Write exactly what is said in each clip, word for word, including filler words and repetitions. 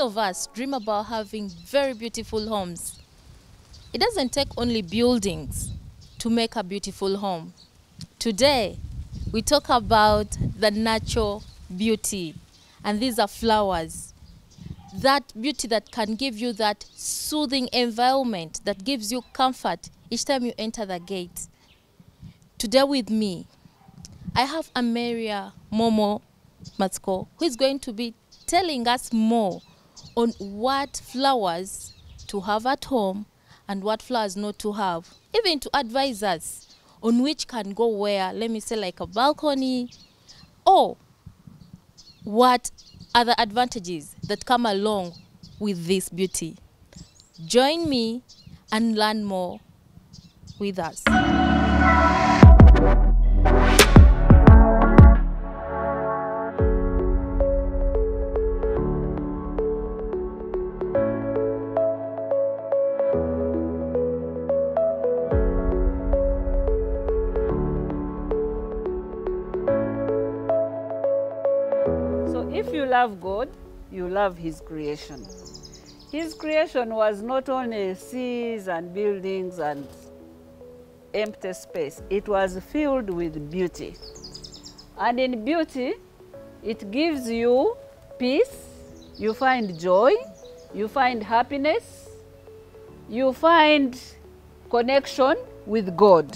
of us dream about having very beautiful homes. It doesn't take only buildings to make a beautiful home. Today, we talk about the natural beauty, and these are flowers. That beauty that can give you that soothing environment that gives you comfort each time you enter the gate. Today with me, I have Ameria Momo Matsko, who is going to be telling us more on what flowers to have at home and what flowers not to have, even to advise us on which can go where, let me say like a balcony, or what other advantages that come along with this beauty. Join me and learn more with us. If you love God, you love His creation. His creation was not only seas and buildings and empty space. It was filled with beauty. And in beauty, it gives you peace, you find joy, you find happiness, you find connection with God.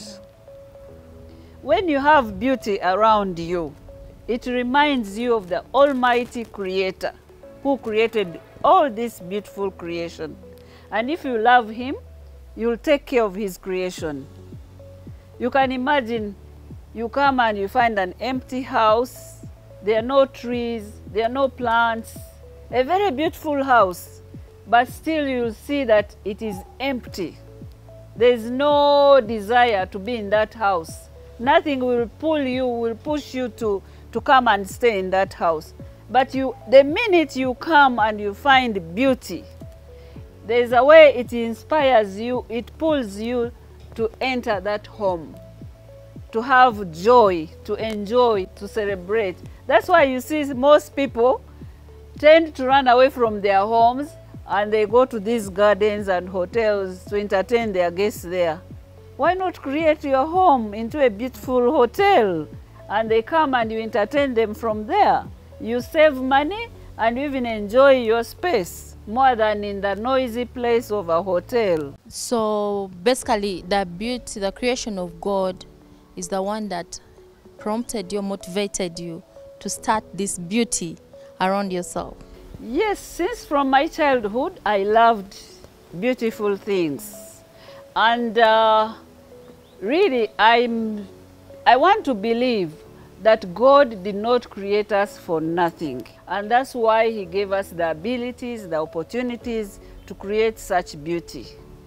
When you have beauty around you, it reminds you of the Almighty Creator who created all this beautiful creation. And if you love Him, you'll take care of His creation. You can imagine you come and you find an empty house, there are no trees, there are no plants, a very beautiful house, but still you'll see that it is empty. There is no desire to be in that house. Nothing will pull you, will push you to to come and stay in that house. But you, the minute you come and you find beauty, there's a way it inspires you, it pulls you to enter that home, to have joy, to enjoy, to celebrate. That's why you see most people tend to run away from their homes and they go to these gardens and hotels to entertain their guests there. Why not create your home into a beautiful hotel? And they come and you entertain them from there. You save money and you even enjoy your space more than in the noisy place of a hotel. So basically, the beauty, the creation of God is the one that prompted you, motivated you to start this beauty around yourself. Yes, since from my childhood, I loved beautiful things. And uh, really, I'm, I want to believe that God did not create us for nothing. And that's why He gave us the abilities, the opportunities to create such beauty.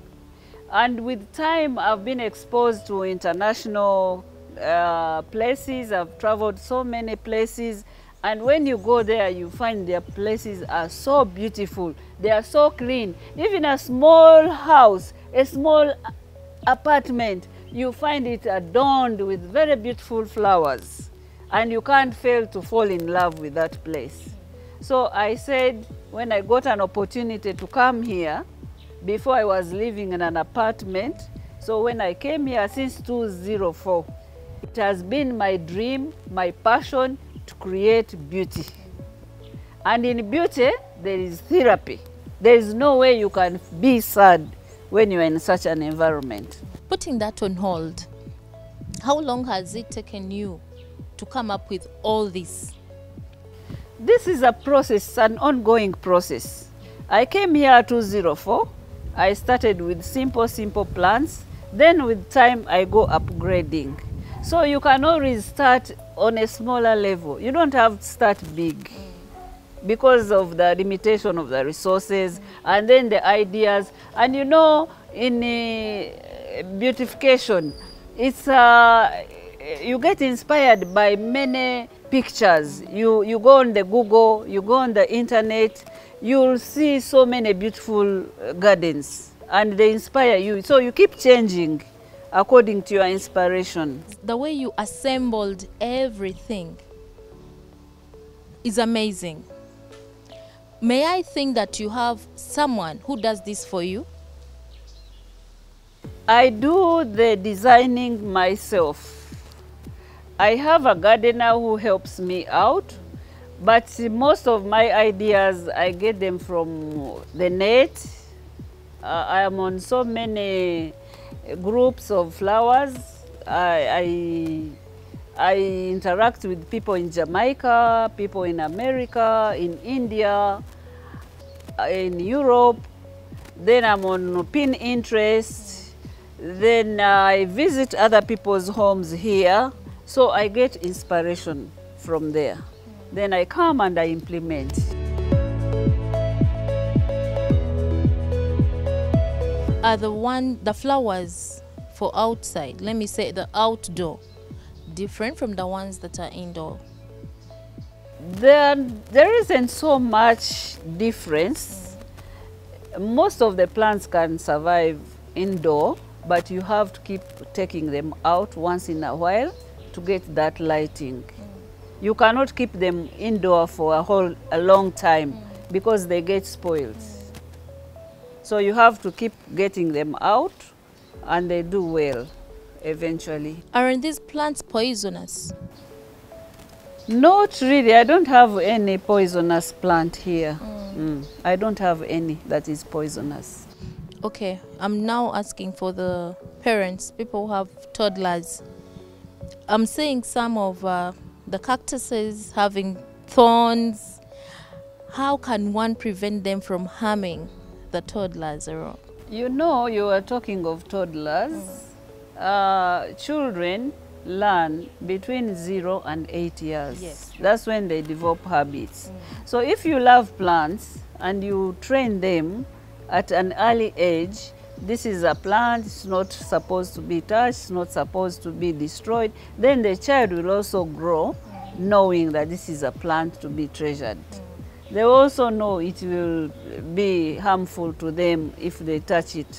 And with time, I've been exposed to international uh, places. I've traveled so many places. And when you go there, you find their places are so beautiful. They are so clean. Even a small house, a small apartment, you find it adorned with very beautiful flowers. And you can't fail to fall in love with that place. So I said, when I got an opportunity to come here, before I was living in an apartment, so when I came here since two thousand four, it has been my dream, my passion to create beauty. And in beauty, there is therapy. There is no way you can be sad when you are in such an environment. Putting that on hold, how long has it taken you to come up with all this? This is a process, an ongoing process. I came here two thousand four. I started with simple, simple plants. Then with time, I go upgrading. So you can always start on a smaller level. You don't have to start big because of the limitation of the resources and then the ideas. And you know, in uh, beautification, it's uh, you get inspired by many pictures. You, you go on the Google, you go on the internet, you'll see so many beautiful gardens and they inspire you. So you keep changing according to your inspiration. The way you assembled everything is amazing. May I think that you have someone who does this for you? I do the designing myself. I have a gardener who helps me out, but most of my ideas, I get them from the net. Uh, I am on so many groups of flowers. I, I, I interact with people in Jamaica, people in America, in India, in Europe. Then I'm on Pinterest. Then I visit other people's homes here. So I get inspiration from there. Then I come and I implement. Are the one, the flowers for outside, let me say the outdoor, different from the ones that are indoor? There, there isn't so much difference. Most of the plants can survive indoor, but you have to keep taking them out once in a while to get that lighting. Mm. You cannot keep them indoor for a whole a long time mm. because they get spoiled. Mm. So you have to keep getting them out and they do well eventually. Aren't these plants poisonous? Not really. I don't have any poisonous plant here. Mm. Mm. I don't have any that is poisonous. Okay, I'm now asking for the parents, people who have toddlers. I'm seeing some of uh, the cactuses having thorns. How can one prevent them from harming the toddlers around? You know, you are talking of toddlers. Mm. Uh, children learn between zero and eight years. Yes, that's when they develop habits. Mm. So if you love plants and you train them at an early age, this is a plant, it's not supposed to be touched, it's not supposed to be destroyed, then the child will also grow mm. knowing that this is a plant to be treasured. Mm. They also know it will be harmful to them if they touch it.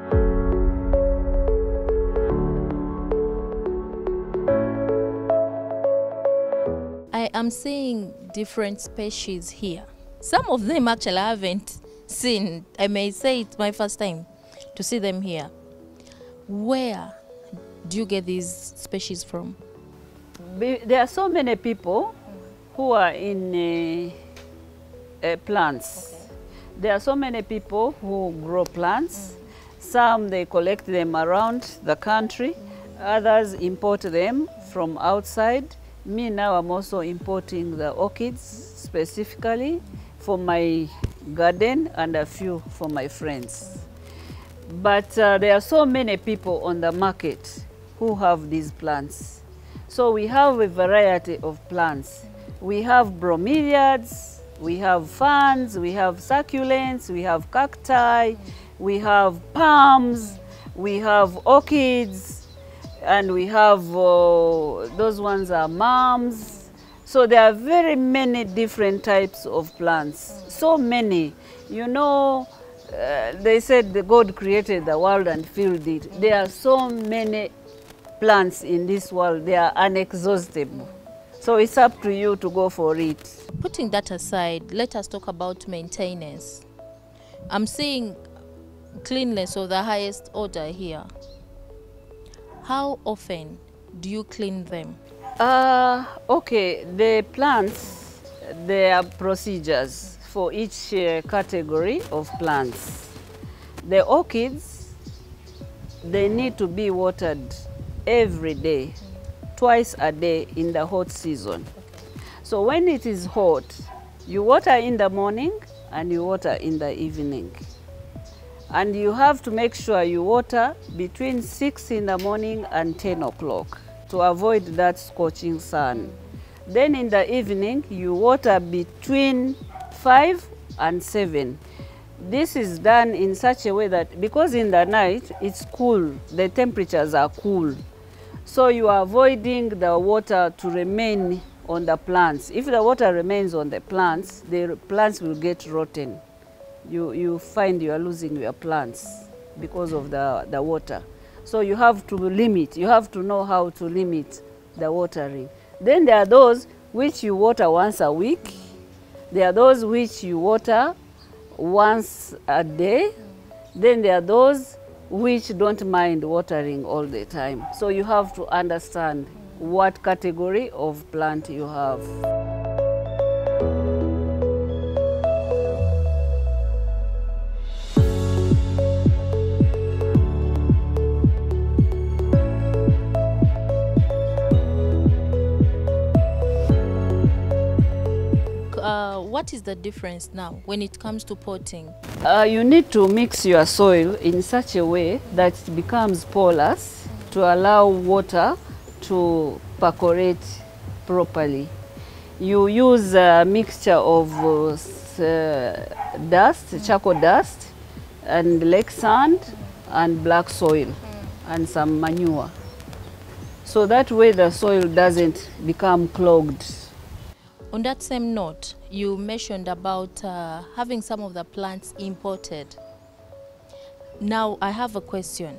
I am seeing different species here. Some of them actually I haven't seen. I may say it's my first time to see them here. Where do you get these species from? Be, there are so many people who are in uh, uh, plants. Okay. There are so many people who grow plants. Mm. Some they collect them around the country. Mm. Others import them from outside. Me now I'm also importing the orchids specifically for my garden and a few for my friends. But uh, there are so many people on the market who have these plants. So we have a variety of plants. We have bromeliads, we have ferns, we have succulents, we have cacti, we have palms, we have orchids, and we have, uh, those ones are mums. So there are very many different types of plants, so many. You know, uh, they said that God created the world and filled it. There are so many plants in this world, they are inexhaustible. So it's up to you to go for it. Putting that aside, let us talk about maintenance. I'm seeing cleanliness of the highest order here. How often do you clean them? Uh, okay, the plants, there are procedures for each uh, category of plants. The orchids, they need to be watered every day, twice a day in the hot season. Okay. So when it is hot, you water in the morning and you water in the evening. And you have to make sure you water between six in the morning and ten o'clock to avoid that scorching sun. Then in the evening, you water between five and seven. This is done in such a way that because in the night it's cool, the temperatures are cool. So you are avoiding the water to remain on the plants. If the water remains on the plants, the plants will get rotten. You, you find you are losing your plants because of the, the water. So you have to limit, you have to know how to limit the watering. Then there are those which you water once a week. There are those which you water once a day. Then there are those which don't mind watering all the time. So you have to understand what category of plant you have. Uh, what is the difference now when it comes to potting? Uh, you need to mix your soil in such a way that it becomes porous to allow water to percolate properly. You use a mixture of uh, dust, charcoal dust, and lake sand, and black soil, and some manure. So that way the soil doesn't become clogged. On that same note, you mentioned about uh, having some of the plants imported. Now I have a question.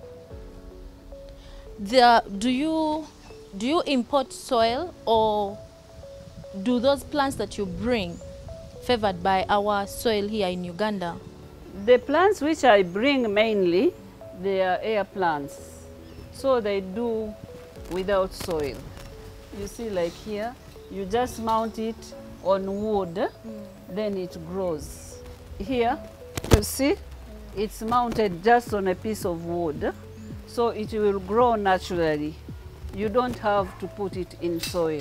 The, do you do you import soil, or do those plants that you bring favored by our soil here in Uganda? The plants which I bring mainly, they are air plants. So they do without soil. You see, like here, you just mount it on wood, mm. then it grows. Here, you see, it's mounted just on a piece of wood, mm. so it will grow naturally. You don't have to put it in soil.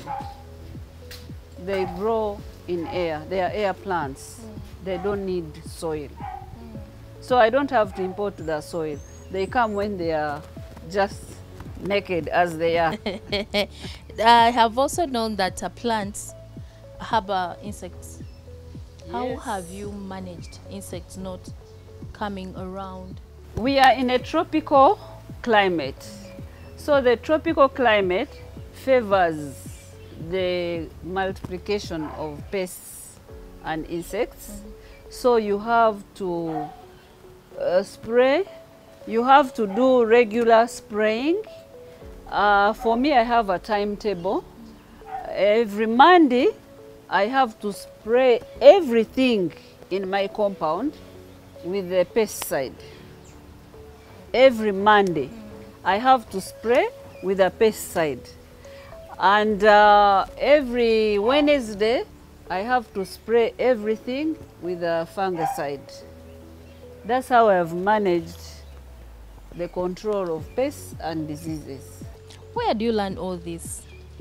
They grow in air. They are air plants. Mm. They don't need soil. Mm. So I don't have to import the soil. They come when they are just naked as they are. I have also known that uh, plants harbor insects. How Yes. have you managed insects not coming around? We are in a tropical climate. So the tropical climate favors the multiplication of pests and insects. Mm-hmm. So you have to uh, spray. You have to do regular spraying. Uh, for me, I have a timetable. Every Monday, I have to spray everything in my compound with the pesticide. Every Monday, I have to spray with a pesticide. And uh, every Wednesday, I have to spray everything with a fungicide. That's how I have managed the control of pests and diseases. Where do you learn all this?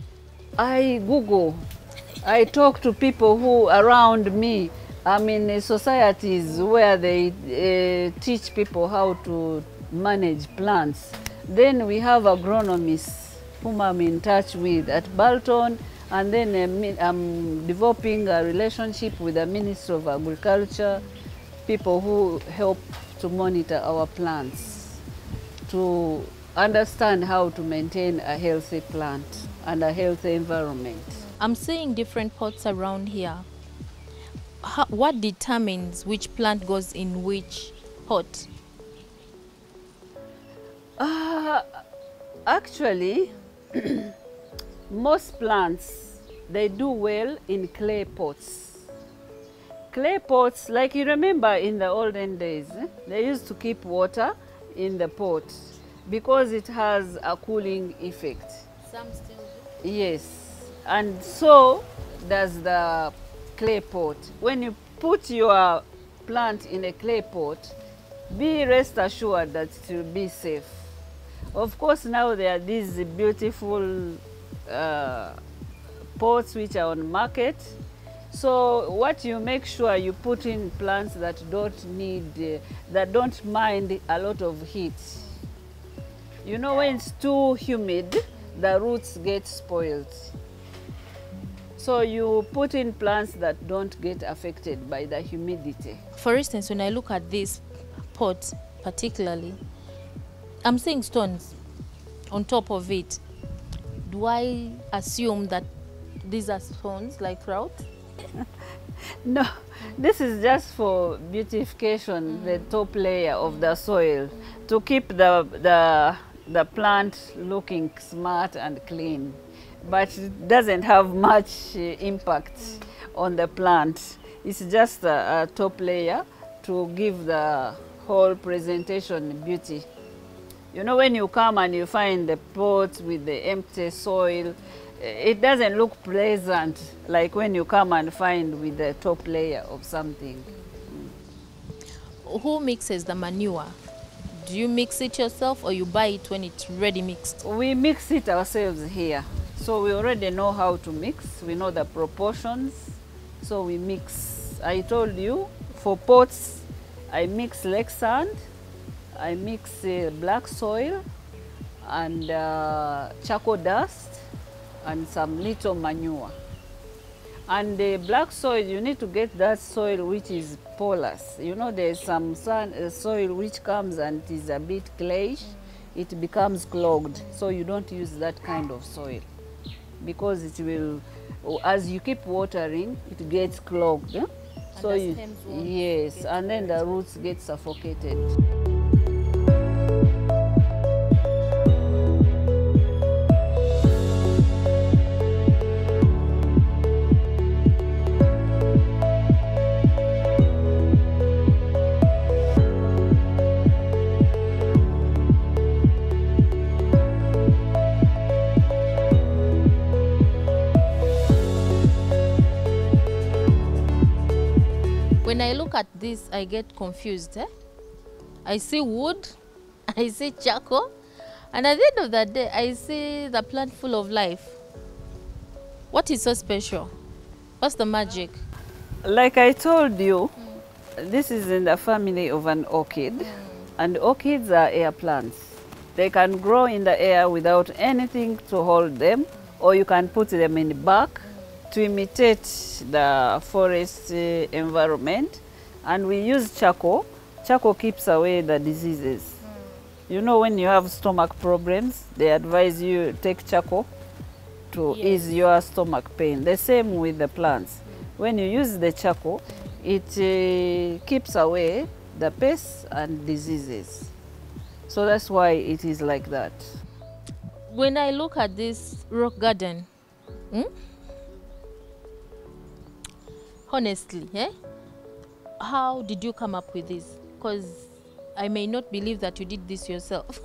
I Google. I talk to people who around me. I'm in societies where they uh, teach people how to manage plants. Then we have agronomists whom I'm in touch with at Bolton, and then uh, I'm developing a relationship with the Ministry of Agriculture, people who help to monitor our plants, to understand how to maintain a healthy plant and a healthy environment. I'm seeing different pots around here. How, what determines which plant goes in which pot? Uh, actually, most plants, they do well in clay pots. Clay pots, like you remember in the olden days, eh, they used to keep water in the pot because it has a cooling effect. Some still do. Yes, and so does the clay pot. When you put your plant in a clay pot, be rest assured that it will be safe. Of course, now there are these beautiful uh, pots which are on market. So what you make sure you put in plants that don't need, uh, that don't mind a lot of heat. You know, when it's too humid, the roots get spoiled. So you put in plants that don't get affected by the humidity. For instance, when I look at this pot particularly, I'm seeing stones on top of it. Do I assume that these are stones like trout? No, this is just for beautification, mm. the top layer of the soil, to keep the, the, the plant looking smart and clean. But it doesn't have much uh, impact on the plant. It's just a, a top layer to give the whole presentation beauty. You know, when you come and you find the pot with the empty soil, it doesn't look pleasant like when you come and find with the top layer of something. Who mixes the manure? Do you mix it yourself or you buy it when it's ready mixed? We mix it ourselves here. So we already know how to mix. We know the proportions. So we mix. I told you, for pots, I mix lake sand, I mix uh, black soil and uh, charcoal dust and some little manure. And the black soil, you need to get that soil which is porous. You know, there's some sun, uh, soil which comes and is a bit clayish. It becomes clogged, so you don't use that kind of soil because it will, as you keep watering, it gets clogged. Eh? So you, yes, and then the roots get suffocated. When I look at this, I get confused. Eh? I see wood, I see charcoal, and at the end of the day, I see the plant full of life. What is so special? What's the magic? Like I told you, mm. this is in the family of an orchid, mm. and orchids are air plants. They can grow in the air without anything to hold them, or you can put them in the bark to imitate the forest uh, environment. And we use charcoal. Charcoal keeps away the diseases. Mm. You know, when you have stomach problems, they advise you take charcoal to yes. ease your stomach pain. The same with the plants. Mm. When you use the charcoal, it uh, keeps away the pests and diseases. So that's why it is like that. When I look at this rock garden, hmm? honestly, eh? How did you come up with this? Because I may not believe that you did this yourself.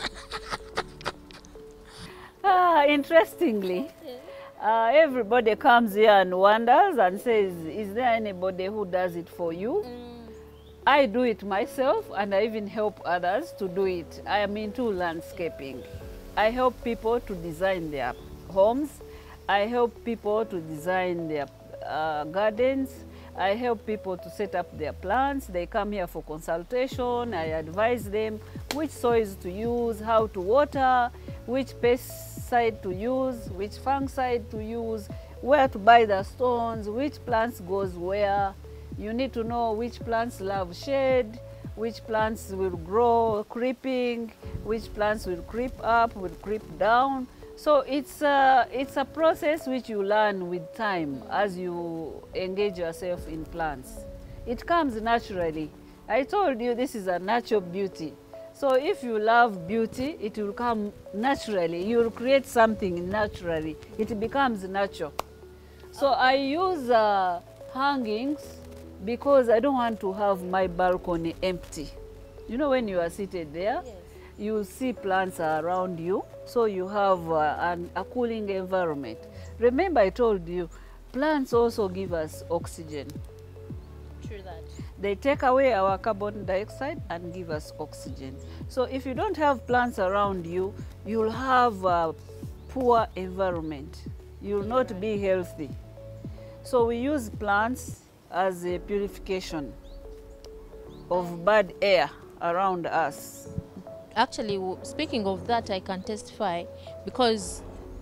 ah, interestingly, uh, everybody comes here and wonders and says, is there anybody who does it for you? Mm. I do it myself, and I even help others to do it. I am into landscaping. I help people to design their homes. I help people to design their uh, gardens. I help people to set up their plants. They come here for consultation. I advise them which soils to use, how to water, which pesticide to use, which fungicide to use, where to buy the stones, which plants goes where. You need to know which plants love shade, which plants will grow creeping, which plants will creep up, will creep down. So it's a, it's a process which you learn with time as you engage yourself in plants. It comes naturally. I told you this is a natural beauty. So if you love beauty, it will come naturally. You will create something naturally. It becomes natural. So I use uh, hangings because I don't want to have my balcony empty. You know, when you are seated there, yes. you see plants around you, so you have uh, an, a cooling environment. Remember, I told you, plants also give us oxygen. True that. They take away our carbon dioxide and give us oxygen. So if you don't have plants around you, you'll have a poor environment. You'll not right. be healthy. So we use plants as a purification of bad air around us. Actually, speaking of that, I can testify because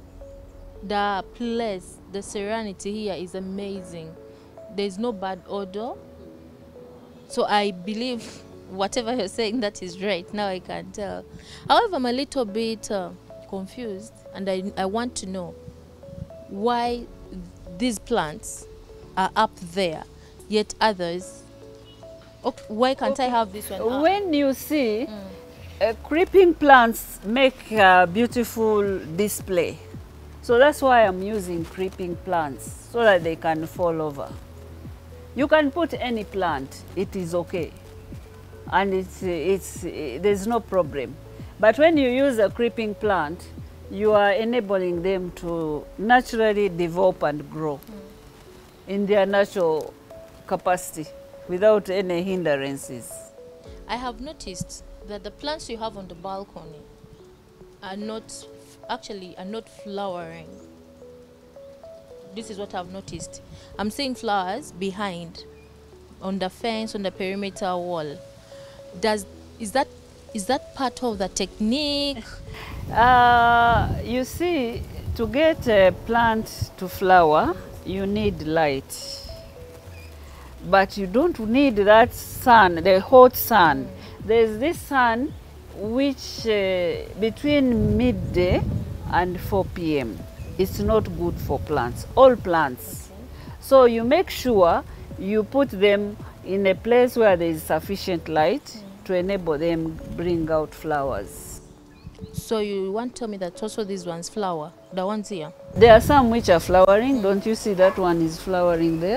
the place, the serenity here is amazing. There's no bad odor. So I believe whatever you're saying, that is right. Now I can tell. However, I'm a little bit uh, confused, and I, I want to know why these plants are up there, yet others, okay, why can't okay. I have this one up? When you see mm. uh, creeping plants make a beautiful display. So that's why I'm using creeping plants, so that they can fall over. You can put any plant, it is okay. And it's, it's, there's no problem. But when you use a creeping plant, you are enabling them to naturally develop and grow mm. in their natural capacity without any hindrances. I have noticed that the plants you have on the balcony are not, actually are not flowering. This is what I've noticed. I'm seeing flowers behind, on the fence, on the perimeter wall. Does, is that, is that part of the technique? Uh, you see, to get a plant to flower, you need light. But you don't need that sun, the hot sun. Mm. There's this sun which uh, between midday and four p m it's not good for plants, all plants. Okay. So you make sure you put them in a place where there is sufficient light mm. to enable them bring out flowers. So you want to tell me that also these ones flower, the ones here? There are some which are flowering. Mm. Don't you see that one is flowering there?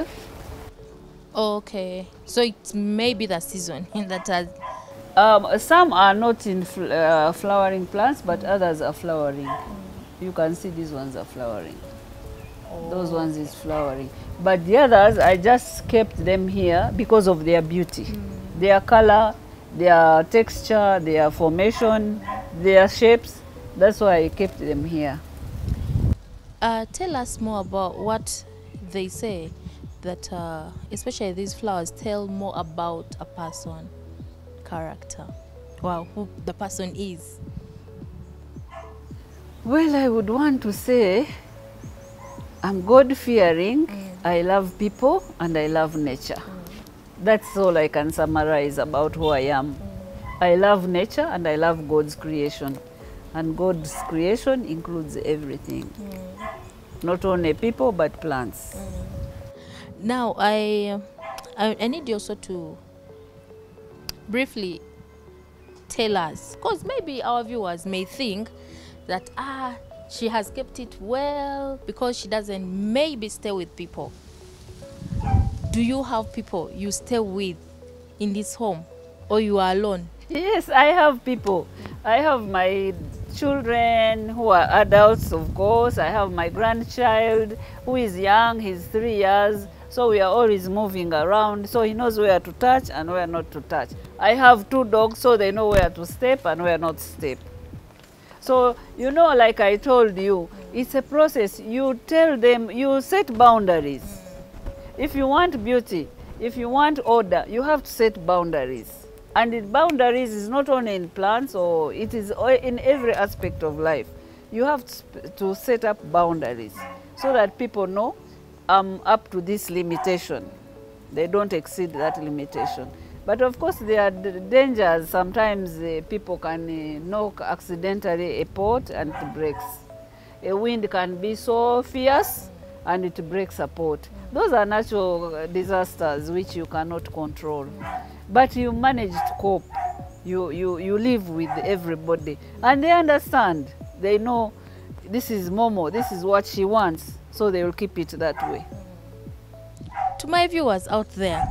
Okay, so it may be the season in that has... Um, some are not in fl uh, flowering plants, but mm. others are flowering. Mm. You can see these ones are flowering. Oh. Those ones is flowering. But the others, I just kept them here because of their beauty. Mm. Their color, their texture, their formation, their shapes. That's why I kept them here. Uh, tell us more about what they say that, uh, especially these flowers, tell more about a person, character, wow, who the person is. Well, I would want to say I'm God-fearing, mm. I love people, and I love nature. Mm. That's all I can summarize about who I am. Mm. I love nature and I love God's creation. And God's creation includes everything. Mm. Not only people, but plants. Mm. Now, I, I, I need you also to briefly tell us, because maybe our viewers may think that, ah, she has kept it well because she doesn't maybe stay with people. Do you have people you stay with in this home, or you are alone? Yes, I have people. I have my children who are adults, of course. I have my grandchild who is young, he's three years. So we are always moving around, so he knows where to touch and where not to touch. I have two dogs, so they know where to step and where not to step. So, you know, like I told you, it's a process. You tell them, you set boundaries. If you want beauty, if you want order, you have to set boundaries. And the boundaries is not only in plants, or it is in every aspect of life. You have to set up boundaries so that people know I'm up to this limitation. They don't exceed that limitation. But of course there are dangers. Sometimes uh, people can uh, knock accidentally a pot and it breaks. A wind can be so fierce and it breaks a pot. Those are natural disasters which you cannot control. But you manage to cope. You, you, you live with everybody. And they understand. They know this is Momo, this is what she wants. So they will keep it that way. To my viewers out there,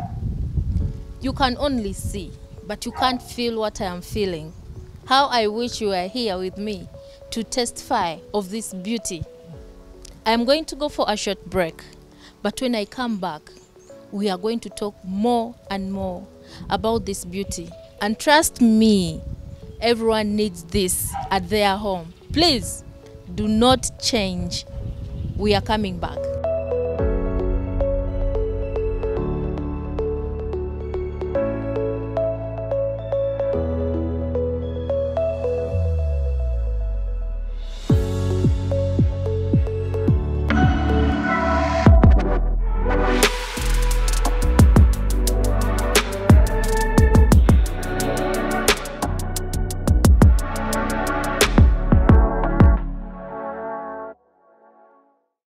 you can only see, but you can't feel what I am feeling. How I wish you were here with me to testify of this beauty. I am going to go for a short break, but when I come back, we are going to talk more and more about this beauty. And trust me, everyone needs this at their home. Please do not change. We are coming back.